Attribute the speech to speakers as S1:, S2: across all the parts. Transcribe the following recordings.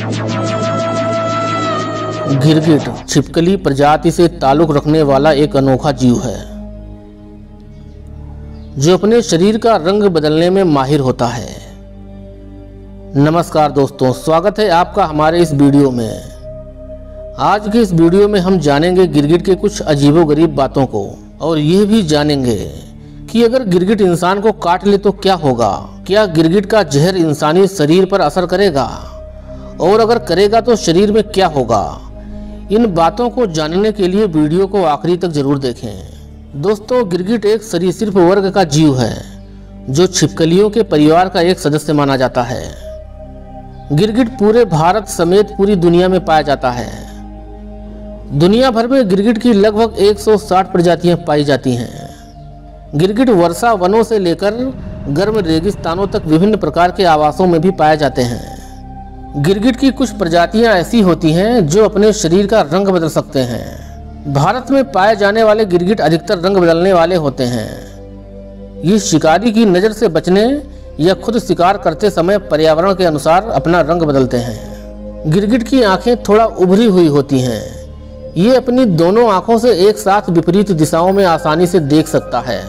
S1: गिरगिट छिपकली प्रजाति से ताल्लुक़ रखने वाला एक अनोखा जीव है जो अपने शरीर का रंग बदलने में माहिर होता है। नमस्कार दोस्तों, स्वागत है आपका हमारे इस वीडियो में। आज के इस वीडियो में हम जानेंगे गिरगिट के कुछ अजीबोगरीब बातों को और ये भी जानेंगे कि अगर गिरगिट इंसान को काट ले तो क्या होगा। क्या गिरगिट का जहर इंसानी शरीर पर असर करेगा और अगर करेगा तो शरीर में क्या होगा। इन बातों को जानने के लिए वीडियो को आखिरी तक जरूर देखें। दोस्तों, गिरगिट एक सरीसृप वर्ग का जीव है जो छिपकलियों के परिवार का एक सदस्य माना जाता है। गिरगिट पूरे भारत समेत पूरी दुनिया में पाया जाता है। दुनिया भर में गिरगिट की लगभग 160 प्रजातियां पाई जाती हैं। गिरगिट वर्षा वनों से लेकर गर्म रेगिस्तानों तक विभिन्न प्रकार के आवासों में भी पाए जाते हैं। गिरगिट की कुछ प्रजातियां ऐसी होती हैं जो अपने शरीर का रंग बदल सकते हैं। भारत में पाए जाने वाले गिरगिट अधिकतर रंग बदलने वाले होते हैं। ये शिकारी की नज़र से बचने या खुद शिकार करते समय पर्यावरण के अनुसार अपना रंग बदलते हैं। गिरगिट की आंखें थोड़ा उभरी हुई होती हैं। ये अपनी दोनों आंखों से एक साथ विपरीत दिशाओं में आसानी से देख सकता है।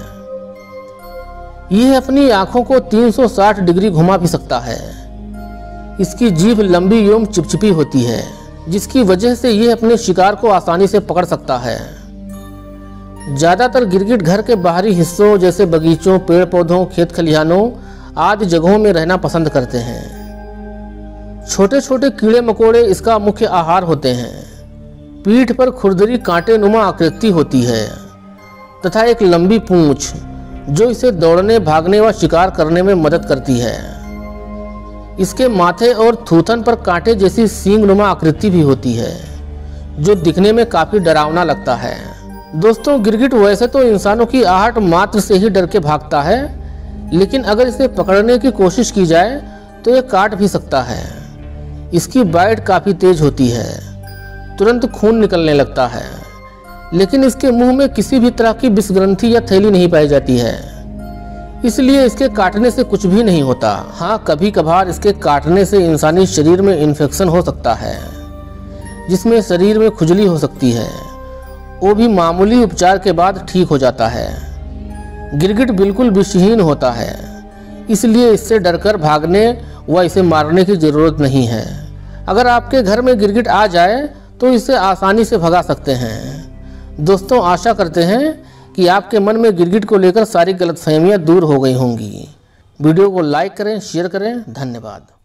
S1: यह अपनी आंखों को 360 डिग्री घुमा भी सकता है। इसकी जीभ लंबी एवं चिपचिपी होती है जिसकी वजह से यह अपने शिकार को आसानी से पकड़ सकता है। ज़्यादातर गिरगिट घर के बाहरी हिस्सों जैसे बगीचों, पेड़ पौधों, खेत खलिहानों आदि जगहों में रहना पसंद करते हैं। छोटे छोटे कीड़े मकोड़े इसका मुख्य आहार होते हैं। पीठ पर खुरदरी कांटे नुमा आकृति होती है तथा एक लंबी पूंछ जो इसे दौड़ने, भागने व शिकार करने में मदद करती है। इसके माथे और थूथन पर कांटे जैसी सींग नुमा आकृति भी होती है जो दिखने में काफ़ी डरावना लगता है। दोस्तों, गिरगिट वैसे तो इंसानों की आहट मात्र से ही डर के भागता है, लेकिन अगर इसे पकड़ने की कोशिश की जाए तो ये काट भी सकता है। इसकी बाइट काफ़ी तेज होती है, तुरंत खून निकलने लगता है, लेकिन इसके मुंह में किसी भी तरह की विषग्रंथि या थैली नहीं पाई जाती है, इसलिए इसके काटने से कुछ भी नहीं होता। हाँ, कभी कभार इसके काटने से इंसानी शरीर में इन्फेक्शन हो सकता है जिसमें शरीर में खुजली हो सकती है। वो भी मामूली उपचार के बाद ठीक हो जाता है। गिरगिट बिल्कुल विषहीन होता है, इसलिए इससे डरकर भागने व इसे मारने की ज़रूरत नहीं है। अगर आपके घर में गिरगिट आ जाए तो इसे आसानी से भगा सकते हैं। दोस्तों, आशा करते हैं कि आपके मन में गिरगिट को लेकर सारी गलतफहमियां दूर हो गई होंगी। वीडियो को लाइक करें, शेयर करें। धन्यवाद।